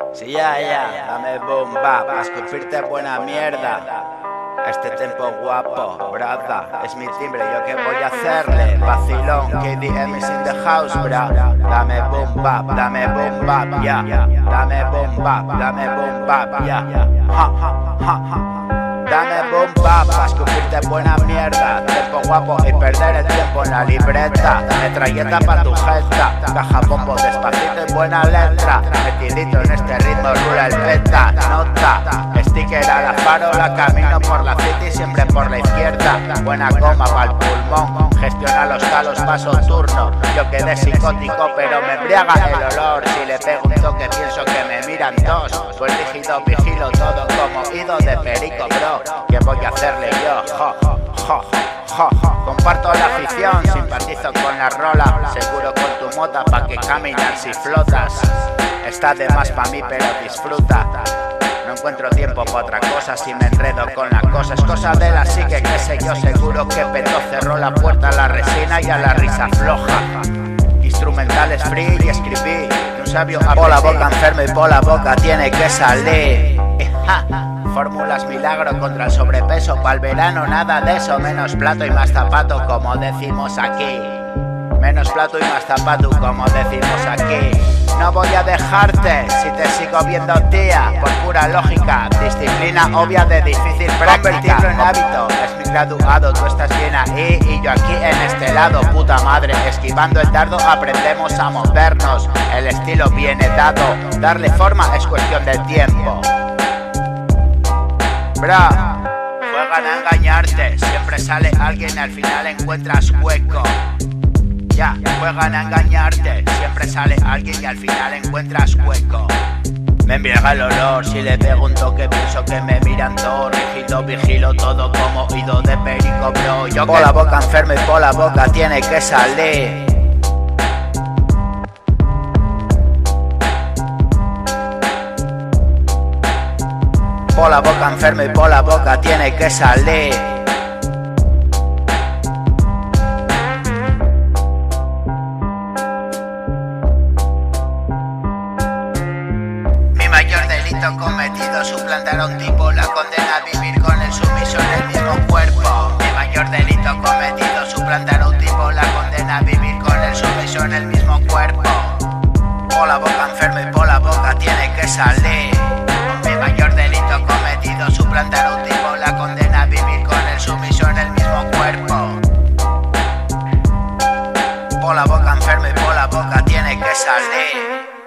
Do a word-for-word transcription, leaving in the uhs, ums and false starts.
Sí, ya, ya, dame boom, va, pa' escupirte buena mierda. Este tempo guapo, brada, es mi timbre, ¿yo qué voy a hacerle? Vacilón, K D M is in the house, bra. Dame boom, bap, dame boom, bap, ya. Dame boom, bap, dame boom, bap, ya. Ja, ja, ja, ja. Dame boom, bap, pa' escupirte buena mierda. Tempo guapo y perder el tiempo en la libreta. Metralleta pa' tu jeta, caja bombo despacito y buena letra. Metidito en este ritmo rula el beta. Nota, sticker a la farola, camino por la city siempre por la izquierda. Buena goma pa'l pulmón, gestiona los talos, paso turno. Yo quedé psicótico pero me embriaga el olor. Si le pego un toque pienso que me miran dos. Pues rígido, vigilo todo como ido de perico, bro. ¿Qué voy a hacerle yo? Jo, jo, jo, jo. Comparto la afición, simpatizo con la rola. Seguro con tu mota pa' que caminar si flotas. Está de más pa' mí pero disfruta. No encuentro tiempo pa' otra cosa si me enredo con la cosa. Es cosa de la psique, que sé yo, seguro que Peto cerró la puerta a la resina y a la risa floja. Instrumentales free y escribí un sabio a por la boca enfermo y por la boca tiene que salir. Fórmulas milagro contra el sobrepeso, pa'l verano nada de eso, menos plato y más zapato como decimos aquí. Menos plato y más zapato como decimos aquí. No voy a dejarte si te sigo viendo tía, por pura lógica, disciplina obvia de difícil práctica. Convertirlo en hábito, es mi graduado, tú estás bien ahí y yo aquí en este lado. Puta madre, esquivando el dardo aprendemos a movernos, el estilo viene dado, darle forma es cuestión de tiempo. Bra, juegan a engañarte, siempre sale alguien y al final encuentras hueco. Ya, juegan a engañarte, siempre sale alguien y al final encuentras hueco. Me embriaga el olor, si le pego un toque pienso que me miran todo. Rígido, vigilo todo como oído de perico, bro. Yo por la boca enfermo y por la boca tiene que salir. Por la boca enfermo y por la boca tiene que salir. Mi mayor delito cometido, suplantar a un tipo, la condena a vivir con el sumiso en el mismo cuerpo. Mi mayor delito cometido, suplantar a un tipo, la condena a vivir con el sumiso en el mismo cuerpo. Por la boca enfermo y por la boca tiene que salir. Mi mayor delito cometido, suplantar a un tipo, la condena a vivir con el sumiso en el mismo cuerpo. Por la boca enfermo y por la boca tiene que salir.